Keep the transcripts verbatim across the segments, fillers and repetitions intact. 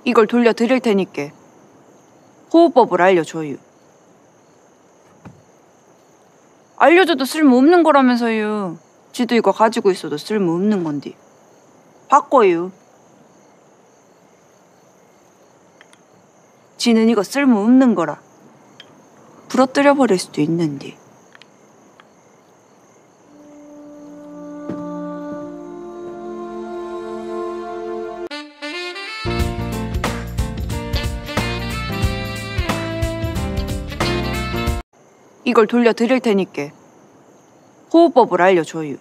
이걸 돌려드릴 테니께 호흡법을 알려줘요. 알려줘도 쓸모없는 거라면서요. 지도 이거 가지고 있어도 쓸모없는 건데. 바꿔요. 지는 이거 쓸모없는 거라. 부러뜨려 버릴 수도 있는데. 이걸 돌려드릴 테니께 호흡법을 알려줘요.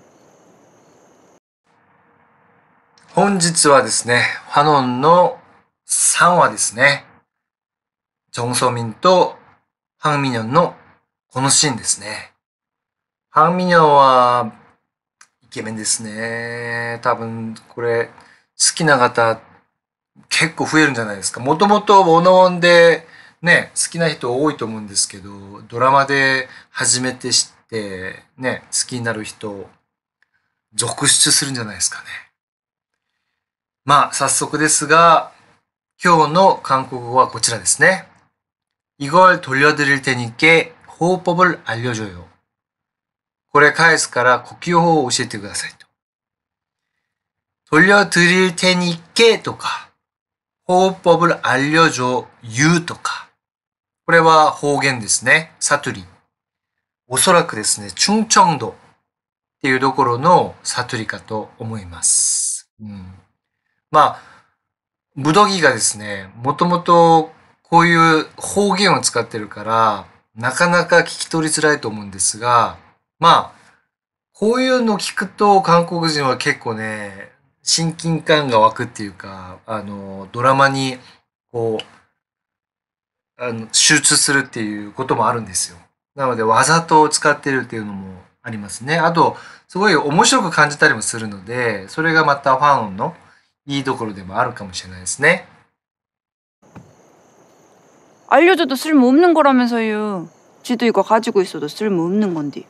本日はですね、ファノンのさんわですね。ジョンソミンとハンミニョンのこのシーンですね。ハンミニョンはイケメンですね。多分これ好きな方結構増えるんじゃないですか。もともとモノオンでね、好きな人多いと思うんですけど、ドラマで初めて知ってね、好きになる人続出するんじゃないですかね。まあ早速ですが、今日の韓国語はこちらですね。이걸 돌려드릴 테니께 호흡법을 알려줘요. これ返すから呼吸法を教えてくださいと。돌려드릴 테니께とか、호흡법을 알려줘요とか、これは方言ですね。サトリ。おそらくですね、충청도っていうところのサトリかと思います。うん、まあ、ムドギがですね、もともとこういう方言を使ってるから、なかなか聞き取りづらいと思うんですが、まあ、こういうの聞くと韓国人は結構ね、親近感が湧くっていうか、あの、ドラマにこう、あの集中するっていうこともあるんですよ。なのでわざと使ってるっていうのもありますね。あと、すごい面白く感じたりもするので、それがまたファンのいいところでもあるかもしれないですね。 알려줘도 쓸모없는 거라면서요. 지도 이거 가지고 있어도 쓸모없는 건데.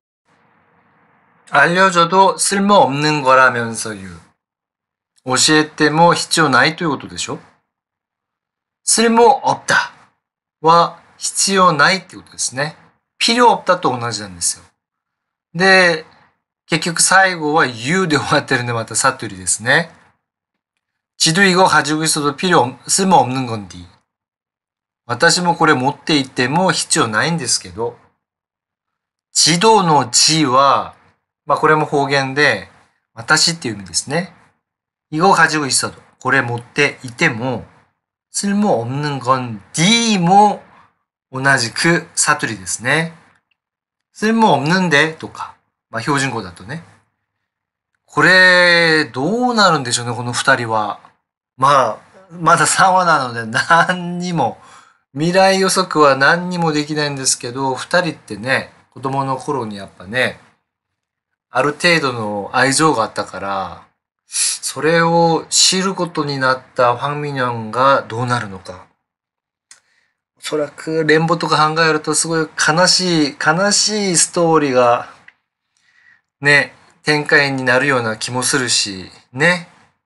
알려줘도 쓸모없는 거라면서요. 教えても必要ないということでしょ。쓸모없다は必要ないってことですね。필요없다と同じなんですよ。で、結局最後はyouで終わってるんでまたサトリですね。지도 이거 가지고 있어도 필요 쓸모없는 건디。私もこれ持っていても必要ないんですけど、지도の지は、まあこれも方言で、私っていう意味ですね。이거 가지고 있어도、これ持っていても、쓸모없는 건디も同じくサトリですね。쓸모없는데とか、まあ標準語だとね。これ、どうなるんでしょうね、この二人は。まあ、まださんわなので何にも、未来予測は何にもできないんですけど、二人ってね、子供の頃にやっぱね、ある程度の愛情があったから、それを知ることになったファン・ミニョンがどうなるのか。おそらく連母とか考えるとすごい悲しい、悲しいストーリーがね、展開になるような気もするし、ね。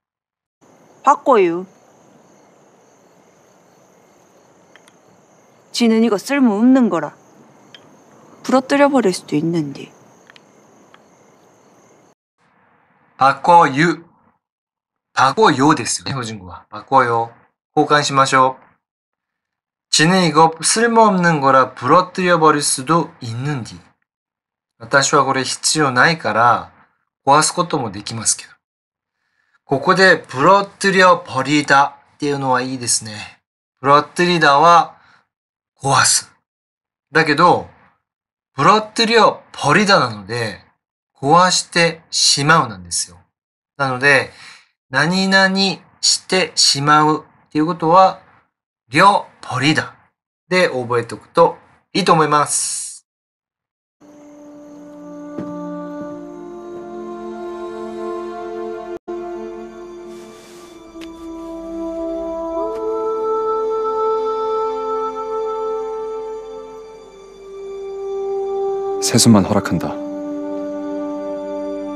바꿔요. 지는 이거 쓸모없는 거라. 부러뜨려 버릴 수도 있는데. 바꿔요. 바꿔요ですよね、標準語は。바꿔요。交換しましょう。지는 이거 쓸모없는 거라 부러뜨려 버릴 수도 있는디。私はこれ必要ないから壊すこともできますけど。ここでブロットリオポリダっていうのはいいですね。ブロットリダは壊す。だけど、ブロットリオポリダなので壊してしまうなんですよ。なので、何々してしまうっていうことは、リョポリダで覚えておくといいと思います。 세수만 허락한다.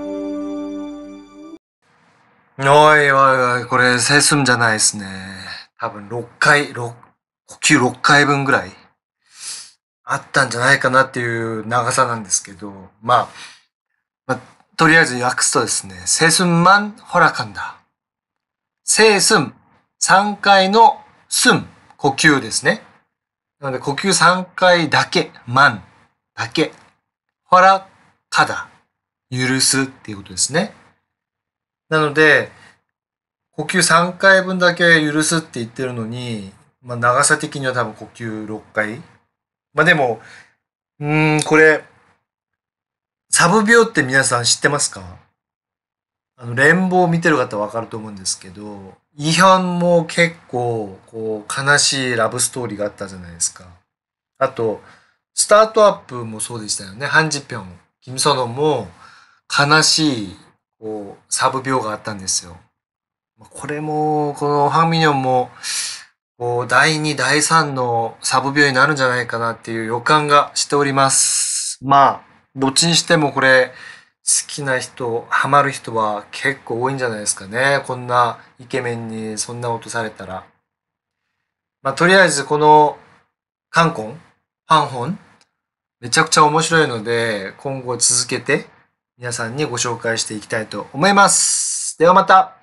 어이, 어이, 어이, これ、セスンじゃないですね。 多分ろっかい、ろっ呼吸ろっかいぶんぐらいあったんじゃないかなっていう長さなんですけど、まあ、まあ、とりあえず訳すとですね、セスンマンホラカンだ。セスン、さんかいのスン、呼吸ですね。なので呼吸さんかいだけ、マンだけ、ホラカダ、許すっていうことですね。なので、呼吸さんかいぶんだけ許すって言ってるのに、まあ、長さ的には多分呼吸ろっかい。まあでも、うーん、これ、サブ病って皆さん知ってますか？あの、連邦を見てる方はわかると思うんですけど、イヒョンも結構、こう、悲しいラブストーリーがあったじゃないですか。あと、スタートアップもそうでしたよね。ハンジピョン、キムソノンも悲しい、こう、サブ病があったんですよ。これも、このハンミニョンも、こう、だいに、だいさんのサブ病になるんじゃないかなっていう予感がしております。まあ、どっちにしてもこれ、好きな人、ハマる人は結構多いんじゃないですかね。こんなイケメンにそんな音されたら。まあ、とりあえずこの、カンコン、ファンホン、めちゃくちゃ面白いので、今後続けて皆さんにご紹介していきたいと思います。ではまた。